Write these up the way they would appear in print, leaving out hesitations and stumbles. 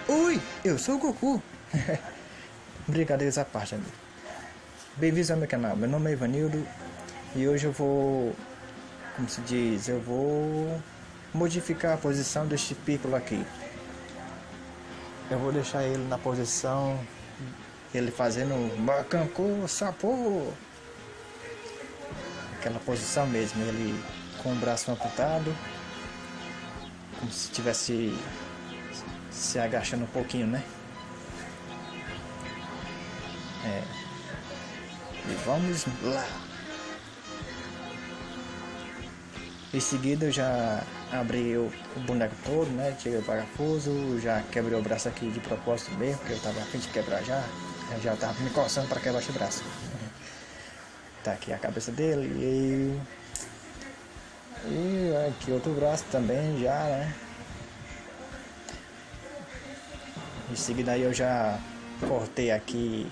Oi, eu sou o Goku. Brincadeiras à parte, amigo. Bem-vindos ao meu canal. Meu nome é Ivanildo e hoje eu vou, como se diz, eu vou modificar a posição deste Piccolo aqui. Eu vou deixar ele na posição, ele fazendo macaco sapô, aquela posição mesmo, ele com o braço amputado, como se estivesse se agachando um pouquinho, né? E vamos lá. Em seguida eu já abri o boneco todo, né? Tirei o parafuso, já quebrei o braço aqui de propósito mesmo, porque eu tava a fim de quebrar já. Eu já tava me coçando para quebrar esse braço. Tá aqui a cabeça dele e aqui outro braço também já, né? Em seguida aí eu já cortei aqui,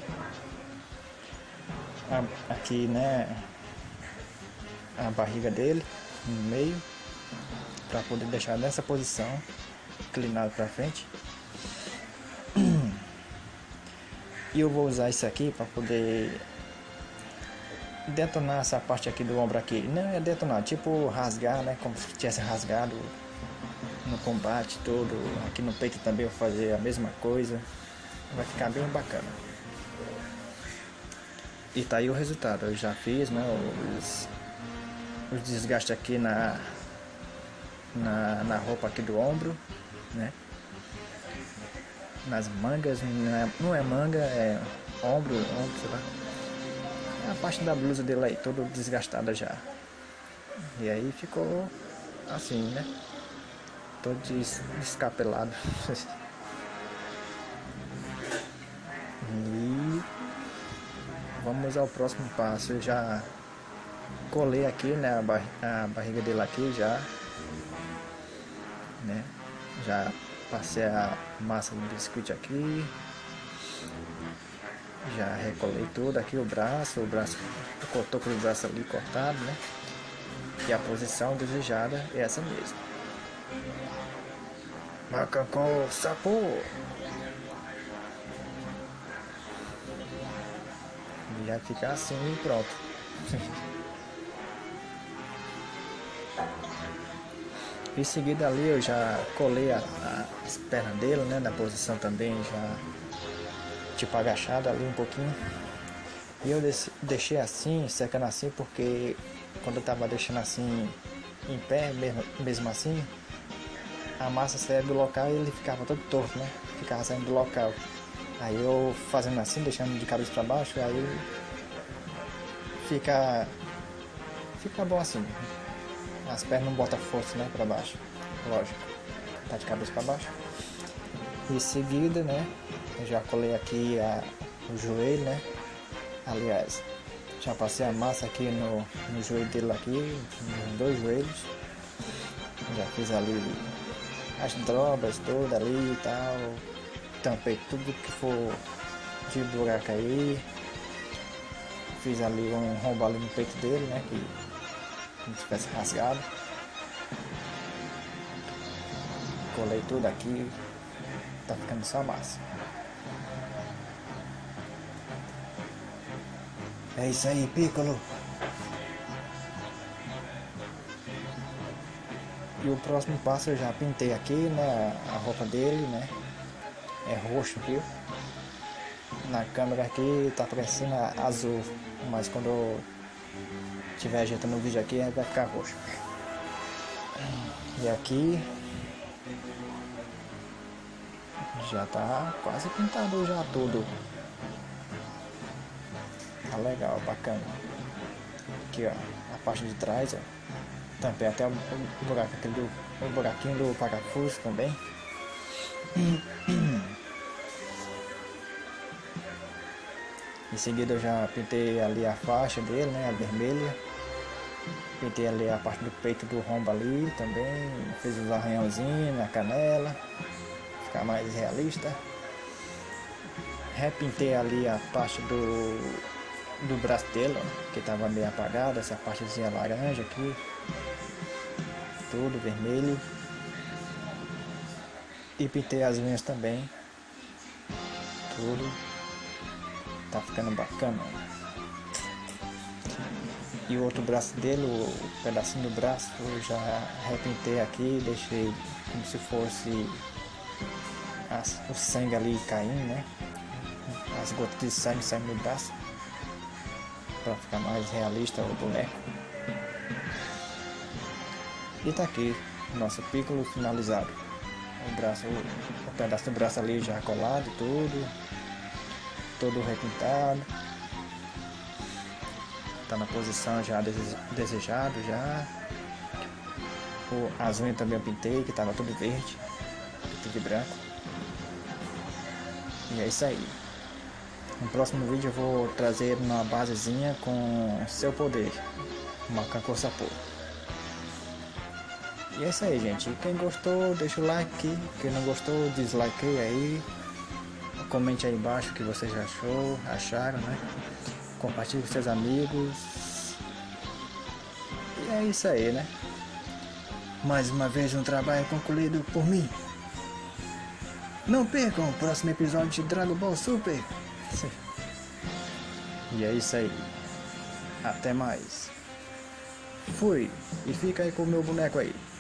né, a barriga dele no meio, para poder deixar nessa posição, inclinado para frente. E eu vou usar isso aqui para poder detonar essa parte aqui do ombro aqui. Não é detonar, tipo rasgar, né, como se tivesse rasgado no combate todo. Aqui no peito também eu vou fazer a mesma coisa, vai ficar bem bacana. E tá aí o resultado, eu já fiz, né, os desgastes aqui na roupa aqui do ombro, né, nas mangas, não é manga, é ombro, sei lá. É a parte da blusa dele aí, toda desgastada já. E aí ficou assim, né, todo descapelado. E vamos ao próximo passo. Eu já colei aqui, né, a barriga dele aqui já, né, já passei a massa do biscoito aqui, já recolei tudo aqui o braço cortou com o braço ali cortado, né, e a posição desejada é essa mesmo. Macaco sapô. E já fica assim e pronto. Em seguida ali eu já colei as pernas dele, né, na posição também já tipo agachado ali um pouquinho. E eu deixei assim, secando assim, porque quando eu tava deixando assim em pé, mesmo assim, a massa saía do local e ele ficava todo torto, né, ficava saindo do local. Aí eu fazendo assim, deixando de cabeça para baixo, aí fica bom assim. As pernas não botam força, né, para baixo, lógico, tá de cabeça para baixo. Em seguida, né, eu já colei aqui o joelho, né, aliás, já passei a massa aqui no joelho dele aqui, nos dois joelhos. Já fiz ali as dobras todas ali e tal, tampei tudo que for de buraco aí. Fiz ali um rombo ali no peito dele, né, que como se tivesse rasgado. Colei tudo aqui, tá ficando só massa. É isso aí, Piccolo. E o próximo passo eu já pintei aqui, né, a roupa dele, né, é roxo, viu? Na câmera aqui tá parecendo azul, mas quando eu estiver ajeitando o vídeo aqui vai ficar roxo. E aqui já tá quase pintado já tudo. Tá legal, bacana. Aqui ó, a parte de trás, ó, tampei até o buraco aquele o buraquinho do parafuso também. Em seguida eu já pintei ali a faixa dele, né, a vermelha. Pintei ali a parte do peito do rombo ali também. Fiz os arranhãozinhos na canela, ficar mais realista. Repintei ali a parte do braço dele, ó, que estava meio apagado, essa partezinha laranja aqui. Tudo vermelho. E pintei as unhas também tudo. Tá ficando bacana. E o outro braço dele, o pedacinho do braço, eu já repintei aqui, deixei como se fosse o sangue ali caindo, né? As gotas de sangue saindo do braço, para ficar mais realista o boneco. E tá aqui o nosso Piccolo finalizado. O pedaço do braço ali já colado, todo repintado. Tá na posição já desejado já. As unhas também eu pintei, que tava tudo verde, pintei de branco. E é isso aí. No próximo vídeo eu vou trazer uma basezinha com seu poder, macaco sapô. E é isso aí, gente. Quem gostou, deixa o like. Quem não gostou, dislike aí. Comente aí embaixo o que vocês acharam, né? Compartilhe com seus amigos. E é isso aí, né? Mais uma vez um trabalho concluído por mim. Não percam o próximo episódio de Dragon Ball Super. E é isso aí. Até mais. Fui. E fica aí com o meu boneco aí.